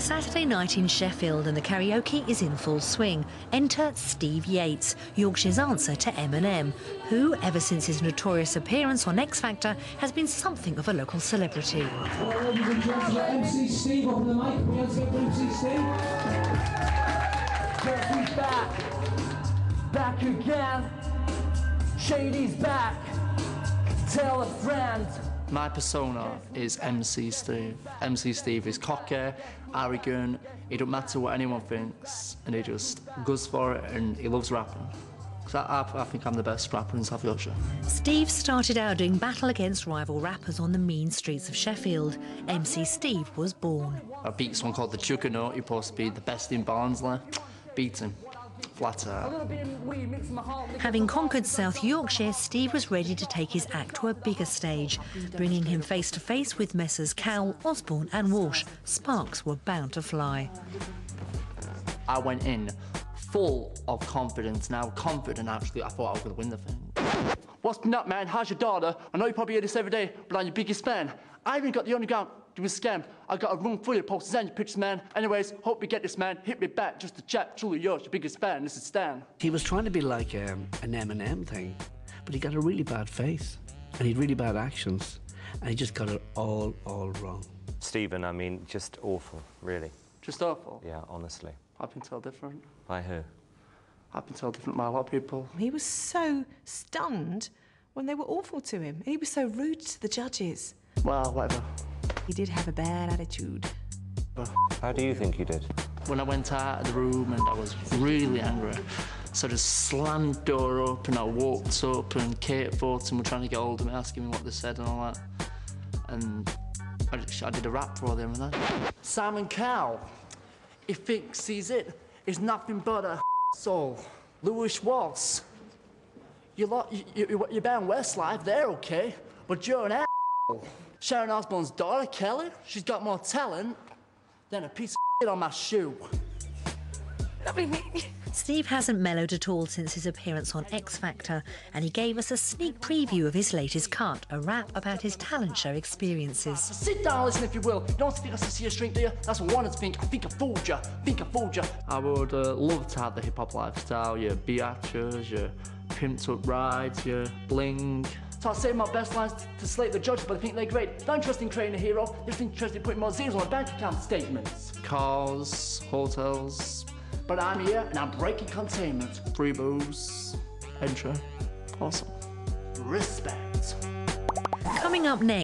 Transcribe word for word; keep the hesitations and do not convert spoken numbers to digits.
Saturday night in Sheffield and the karaoke is in full swing. Enter Steve Yates, Yorkshire's answer to Eminem, who, ever since his notorious appearance on X Factor, has been something of a local celebrity. Well, ladies and gentlemen, M C Steve up on the mic. We have to get M C Steve. Jeffrey's back, back again. Shady's back, tell a friend. My persona is M C Steve. M C Steve is cocky, arrogant, it don't matter what anyone thinks, and he just goes for it, and he loves rapping. Because I, I, I think I'm the best rapper in South Yorkshire. Steve started out doing battle against rival rappers on the mean streets of Sheffield. M C Steve was born. I beat someone called the Juggernaut, who's supposed to be the best in Barnsley. Beat him. Flat out. Having conquered South Yorkshire, Steve was ready to take his act to a bigger stage. Bringing him face to face with Messrs Cowell, Osborne and Walsh, sparks were bound to fly. I went in full of confidence. Now, confident, actually, I thought I was going to win the thing. What's been up, man? How's your daughter? I know you probably hear this every day, but I'm your biggest fan. I even got the underground doing scam. I got a room full of posters and your pictures, man. Anyways, hope you get this, man. Hit me back just to chat. Truly yours, your biggest fan. This is Stan. He was trying to be like um, an Eminem thing, but he got a really bad face, and he had really bad actions, and he just got it all, all wrong. Stephen, I mean, just awful, really. Just awful? Yeah, honestly. I've been told different. By who? I've been told different by a lot of people. He was so stunned when they were awful to him. And he was so rude to the judges. Well, whatever. He did have a bad attitude. How do you think you did? When I went out of the room and I was really angry, so I just slammed the door up and I walked up and Kate Fortin were trying to get hold of me, asking me what they said and all that. And I, just, I did a rap for them and that. Simon Cowell, he thinks he's it. He's nothing but a soul. Lewis Waltz, you lot, you, you, you're bound Westlife, they're okay, but you're an asshole. Sharon Osbourne's daughter, Kelly, she's got more talent than a piece of shit on my shoe. Steve hasn't mellowed at all since his appearance on X Factor, and he gave us a sneak preview of his latest cut, a rap about his talent show experiences. So sit down, listen if you will. You don't think I see a shrink, do you? That's what I wanted to think. I think I fooled you. I think I fooled you. I would uh, love to have the hip-hop lifestyle, your biatches, your pimped up rides, your bling. So I say my best lines to slate the judges, but I think they're great. Not interested in creating a hero, they're just interested in putting more zeros on my bank account statements. Cars, hotels. But I'm here and I'm breaking containment. Free booze, intro, awesome. Respect. Coming up next.